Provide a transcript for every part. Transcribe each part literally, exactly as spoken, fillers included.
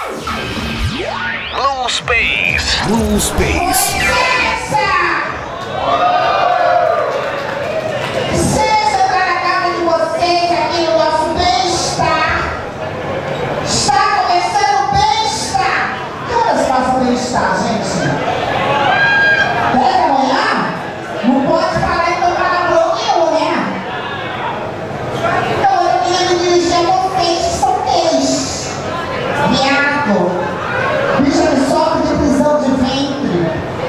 Blue Space. Blue Space. Seja para cada um de vocês aqui no nosso bem-estar. Está começando o bem-estar. Que horas passa o bem-estar, gente? dez da manhã? Não pode parar e tocar na bloqueio, né? Então eu queria me dirigir a vocês que são gays. Viado. Bicha que sofre de prisão de ventre.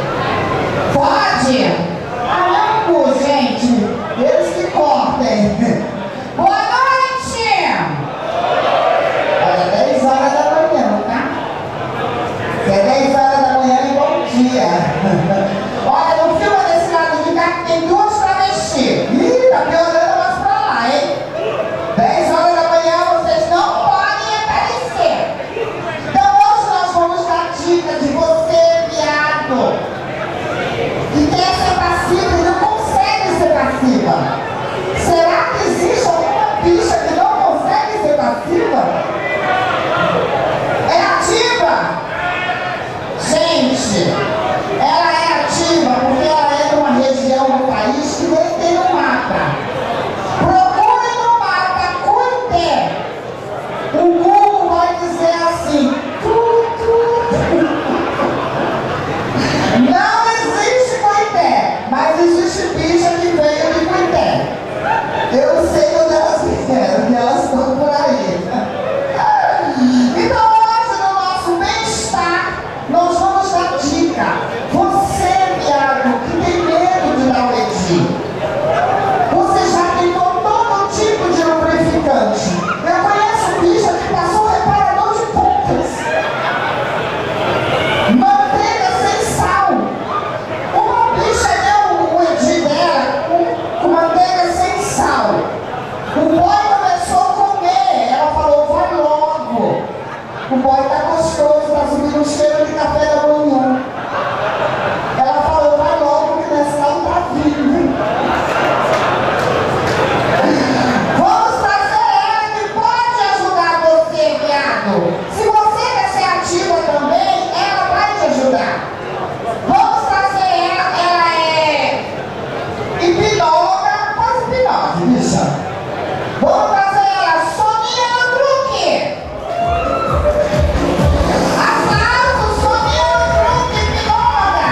Pode? Ah, não, gente. Eles que cortem. Boa noite! Olha, dez horas da manhã, tá? Se é dez horas da manhã, é bom dia. Olha, no filme desse lado de cá que tem duas travestis. Ih, tá piorando mais pra lá, hein? dez horas da manhã, vocês não podem aparecer. Então hoje nós vamos dar dica de você, viado, que quer ser passiva e não consegue ser passiva. Será que existe alguma bicha que não consegue ser passiva? É ativa? Gente, ela é ativa porque ela é de uma região do país que nem tem um mapa. Procure no mapa Cuité. O Google vai dizer assim: tu, tu. Não existe Cuité, mas existe bicha que veio de Cuité. Eu sei onde elas vieram, que elas estão por aí. Então hoje no nosso bem-estar nós vamos dar dica. Você, viado, que tem medo de dar o edinho, você já tentou todo tipo de lubrificante. Eu conheço bicha que passou reparador de pontas, manteiga sem sal. Uma bicha deu o edinho dela com, com manteiga sem sal. O boy começou a comer. Ela falou: vai logo. O boy tá gostoso, tá subindo o cheiro de café da manhã. Ela falou: vai logo que nesse não tá vindo. Vamos trazer ela que pode ajudar você, viado. Se você quer ser ativa também, ela vai te ajudar. Vamos trazer ela, ela é hipnóloga, faz hipnose, bicha. Vamos trazer ela, Sonia Truque. Aplausos, Sonia Truque, hipnóloga.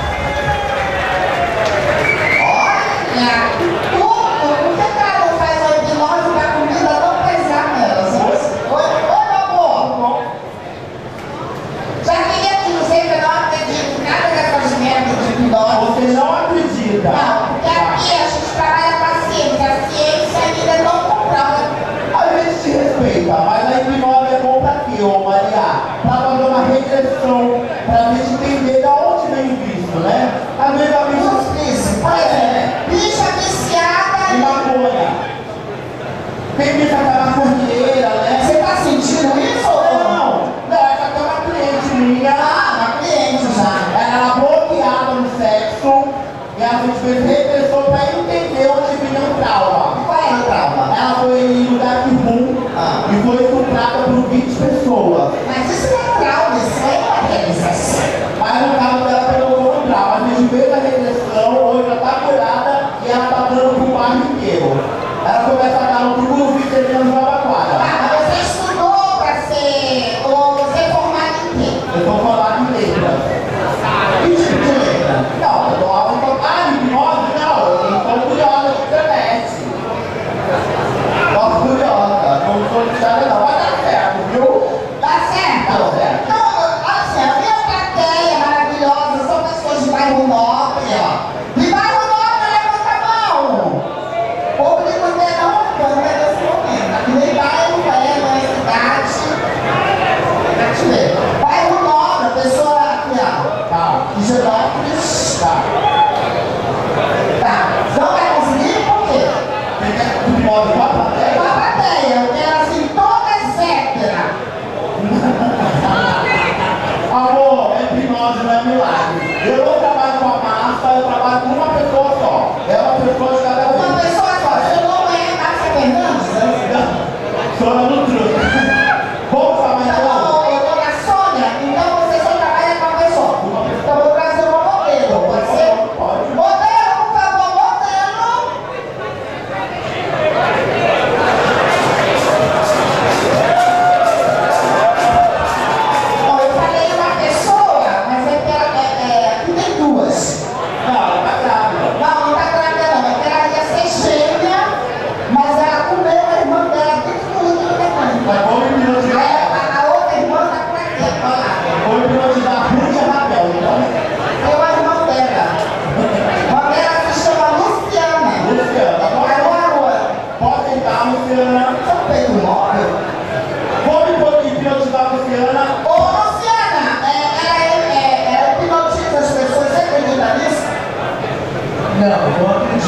Olha, tudo. Por que ela não faz a hipnose da comida não pesar nelas? Oi, oi, meu amor. Já queria te dizer que eu não acredito em nada dessas merdas de hipnose. Você não acredita? Não, porque aqui a gente trabalha com a ciência. A ciência ainda não comprova. A gente te respeita, mas a hipnose é bom pra quê, ô Maria? Pra fazer uma regressão, pra gente entender de onde vem o vício, né? Às vezes a bicha... Os vícios, por exemplo, bicha viciada E em... maconha. Tem bicha que tá na cordeira, né? Você tá sentindo isso? Não, não, essa aqui é uma cliente minha. Ah, uma cliente já. Ela era bloqueada no sexo e a gente fez regressão pra entender onde vinha o trauma. Qual é o trauma? Ela foi em lugar de rum Ah. e foi estuprada por vinte pessoas. Mas isso não é trauma, isso aí não é realização. Mas no caso dela pegou como trauma. A gente fez a regressão, hoje ela tá curada e ela tá dando pro bairro inteiro. Ela começa a dar um tudo vídeo ali no Jabaquara. Ah, mas você estudou pra ser... ou você é formado em quê? Eu tô falando de letra. Que tipo de letra? Não, eu tô aula de ah, hipnose, não, eu tô curiosa de internet. Tô curiosa, não sou de nada não, vai dar certo, viu? Tá certo.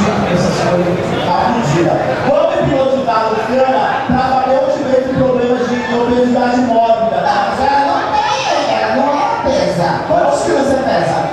fudido dessas coisas. Tá fudida. Vamos hipnotizar a Luciana pra saber onde vem esse problema de obesidade mórbida. Não, mas ela não tem, ela não é pesa. Quantos quilos você pesa?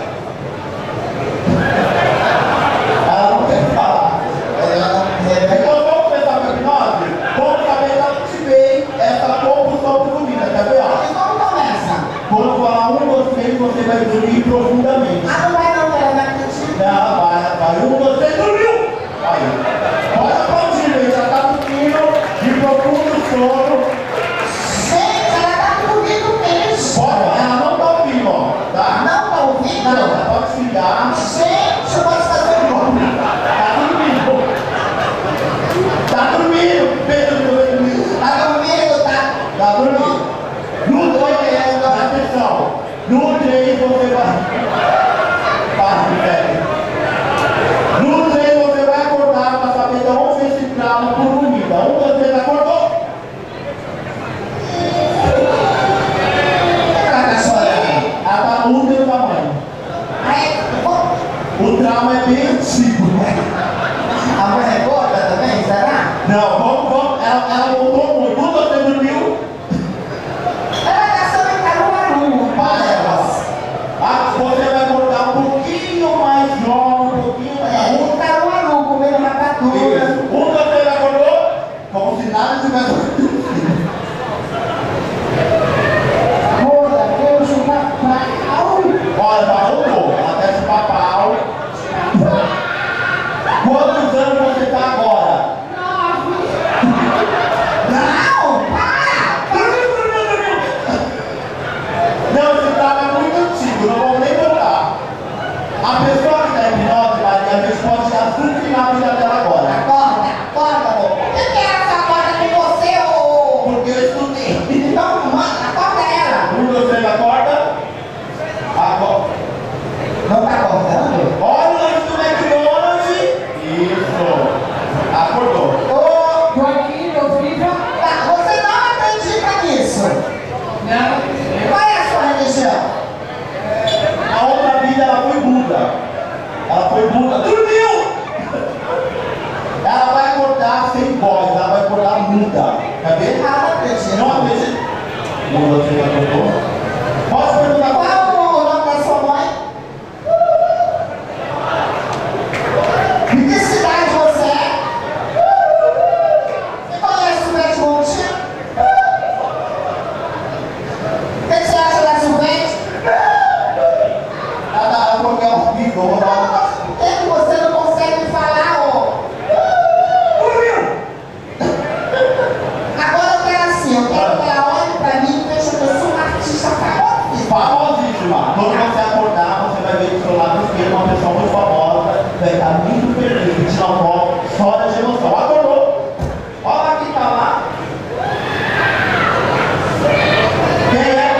Ela não quer falar. Ela não é. Então vamos começar com a hipnose? Vamos saber de onde vem essa compulsão por comida, quer ver? Ó? E como começa? Quando eu falar um, dois, três, você vai dormir profundamente. Ah, não vai não, ela vai acreditar. Não, vai, vai. Um, dois, três, dormiu! Aí. Pode aplaudir, gente. Já tá dormindo de profundo sono. Gente, ela tá dormindo mesmo. Pode, ela não tá ouvindo, ó. Tá? Não tá ouvindo? Não, ela pode xingar. Gente, eu posso fazer um nome. Tá dormindo. Tá dormindo. Pedro, dormindo. Tá dormindo, tá? Tá dormindo. No três, presta atenção. No três você vai. Para, velho. No três você vai acordar pra saber de onde vem esse trauma por comida. Um, dois, três, acordou? Ela tá chorando. Ela tá no útero da mãe. Aí, pô, O trauma é bem antigo, né? a mãe recorda também, será? Não, vamos, vamos. Ela, ela voltou muito. Um, dois, três, dormiu. Ela tá só em Caruaru, Panelas. Ah, você vai acordar um pouquinho mais jovem, um pouquinho mais. É, em Caruaru, comendo rapadura. Isso. Um, dois, três, acordou? Como se nada tivesse. Porra, Deus, o papai. Olha, já voltou. Ela desce pra pau. Quantos anos você tá agora? Não, para! Dormiu, dormiu, dormiu. Não, esse trauma é muito antigo, não vamos nem voltar. A pessoa que tá em hipnose, Maria, a gente pode assuminar a vida dela agora. Acorda, acorda, amor. Por que que ela acorda com você, ô? Porque eu estudei. Então, mãe, acorda ela. Um, dois, três, acorda. Acorda. Não tá acordando? Olha o lanche do McDonald's. Isso. Acordou. Ô, tô aqui, meu filho. Tá, você não acredita nisso? Não. Qual é a sua religião? A outra vida ela foi Buda. Ela foi Buda. Dormiu! Ela vai acordar sem voz, ela vai acordar muda. Quer ver? Ah, não acredito. Não acredito. Um, dois, três, acordou. Posso perguntar qual é? Qual o nome da sua mãe? De que cidade você é? Você conhece o Bete Monte? O que você acha da Silvete? Ela tá porque é horrível. Vou dar uma. Por que que você não consegue falar, ô? Dormiu! Agora eu quero assim, eu quero que ela olhe pra mim e veja que eu sou uma artista famosíssima. Famosíssima. Quando você acordar, você vai ver do seu lado esquerdo uma pessoa muito famosa. Vai estar muito feliz, tirar uma foto, chora de emoção. Acordou? Olha quem tá lá. Quem é?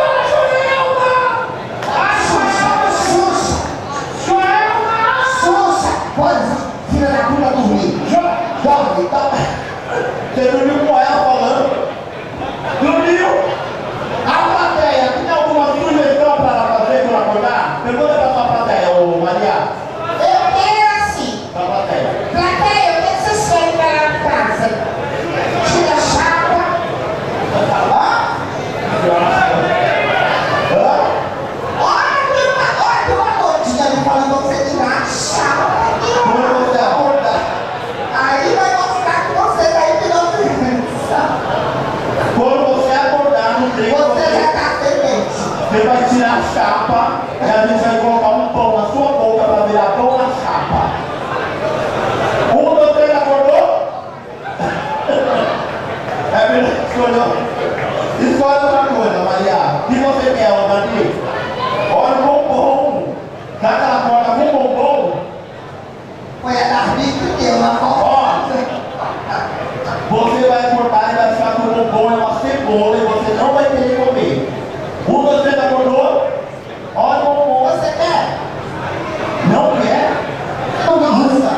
Xuxa, Xuxa, Xuxa, pode, filha da puta dormir. Dorme, dorme. Você dormiu com ela falando? Dormiu? A plateia, tem alguma sugestão para ela fazer quando acordar? Pergunta para sua plateia, ô Maria. Eu quero assim. Pra plateia. Plateia, o que vocês querem pra lá em casa? Tira a chapa. Hã? Hã? Olha, tem uma, olha, tem uma notinha ali falando pra você tirar a chapa. Quando você acordar. Aí vai mostrar que você tá hipnotizando. Quando você acordar no treino, Você você, já tá sedente. você vai tirar a chapa e a gente vai colocar um pão na sua boca para virar pão na chapa. Um, dois, três, acordou? É verdade, escolheu. Escolhe outra coisa, Maria. O que você quer, ô Dani? Olha o bombom. Já que ela acorda com bombom, Foi a Darby que deu na ó, foto. você vai acordar e vai achar que o bombom é uma cebola e você não vai querer comer. Um, dois, três, acordou? Olha o bombom. Você quer? Não quer? Nossa.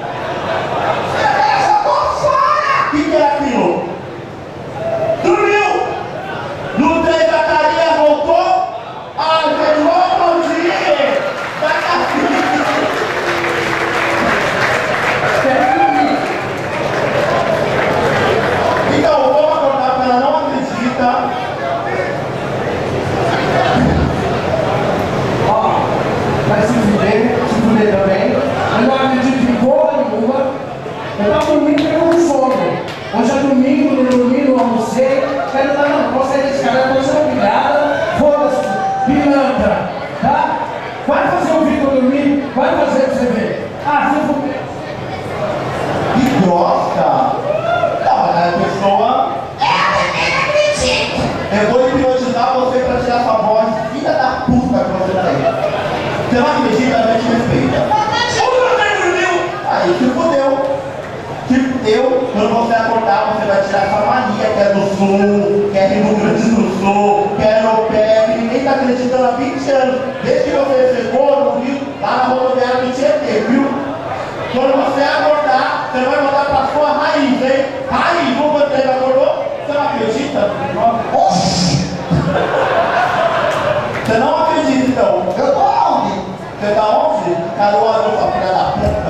Eu jogou fora. O que, que é aquilo? Dormiu! No trem da carinha voltou? Você não acredita, a gente respeita. Aí te fudeu. Te fudeu. Quando você acordar, você vai tirar essa mania que é do Sul, que é Rio Grande do Sul, que é europeu, que ninguém tá acreditando há vinte anos. Desde que você chegou no Rio, lá na rodoviária do Tietê, viu? Quando você acordar, você vai voltar pra sua raiz, hein? Raiz, como você acordou? Você não acredita? Oxi! Você não acredita, então? Eu tô onde? Você tá onde? Caruaru, sua filha da puta.